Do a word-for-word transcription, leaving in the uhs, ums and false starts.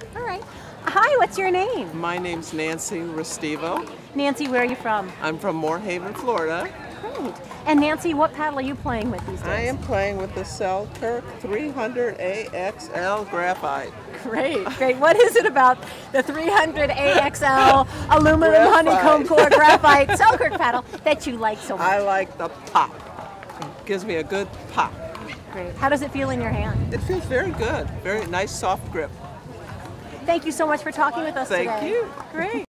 All right. Hi, what's your name? My name's Nancy Restivo. Nancy, where are you from? I'm from Moorhaven, Florida. Great. And Nancy, what paddle are you playing with these days? I am playing with the Selkirk three hundred A X L graphite. Great, great. What is it about the three hundred A X L aluminum Graphite. honeycomb core graphite Selkirk paddle that you like so much? I like the pop. It gives me a good pop. Great. How does it feel in your hand? It feels very good. Very nice, soft grip. Thank you so much for talking with us Thank today. you. Great.